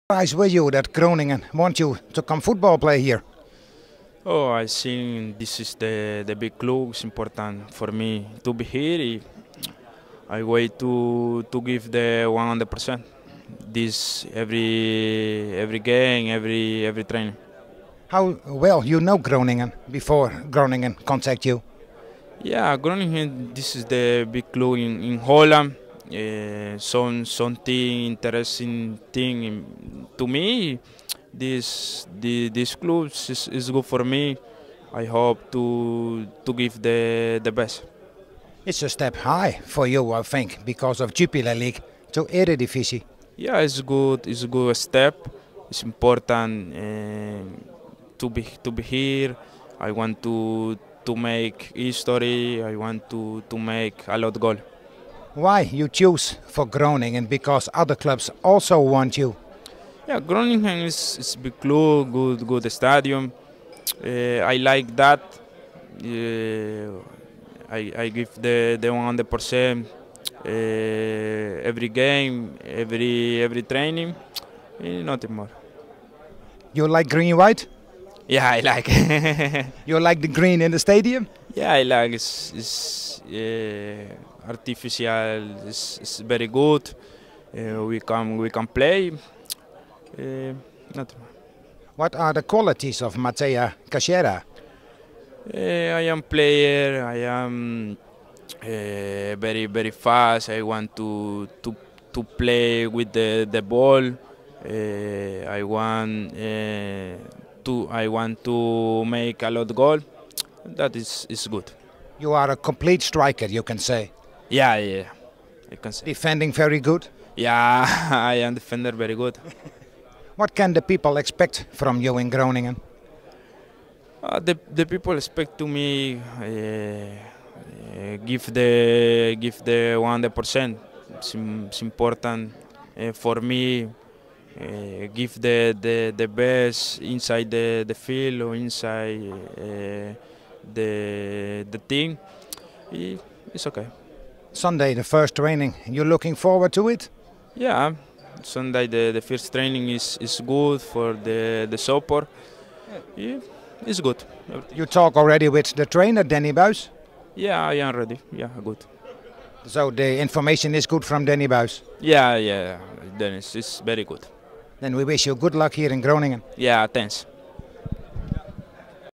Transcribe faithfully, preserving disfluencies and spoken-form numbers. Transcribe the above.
Surprised were you that Groningen want you to come football play here? Oh, I think this is the, the big club. It's important for me to be here. I wait to to give the one hundred percent. This every every game, every every training. How well you know Groningen before Groningen contact you? Yeah, Groningen. This is the big club in, in Holland. Uh, some something interesting thing in, to me. This the this club is, is good for me. I hope to to give the the best. It's a step high for you, I think, because of Jupiler League to Eredivisie. Yeah, it's good. It's a good step. It's important uh, to be to be here. I want to to make history. I want to to make a lot of goal. Why you choose for Groningen? Because other clubs also want you. Yeah, Groningen is is big club, good good stadium. Uh, I like that. Uh, I I give the the one hundred percent every game, every every training, eh, nothing more. You like green white? Yeah, I like. You like the green in the stadium? Yeah, I like. It's, it's uh, artificial. It's, it's very good. Uh, we can we can play. Uh, nothing more. What are the qualities of Mattia Cachera? Uh, I am player. I am uh, very very fast. I want to to to play with the the ball. Uh, I want uh, to I want to make a lot of goal. That is is good. You are a complete striker, you can say. Yeah, yeah, I can say. Defending very good. Yeah, I am defender very good. What can the people expect from you in Groningen? Uh, the the people expect to me uh, uh, give the give the one hundred percent. It's, it's important uh, for me. Uh, give the, the the best inside the the field or inside uh, the the team. It's okay. Sunday, the first training. You looking forward to it? Yeah, Sunday the, the first training is is good for the the support. Yeah, it's good. You talk already with the trainer, Danny Buis? Yeah, I am ready. Yeah, good. So the information is good from Danny Buis? Yeah, yeah, Dennis, it's very good. Then we wish you good luck here in Groningen. Yeah, thanks.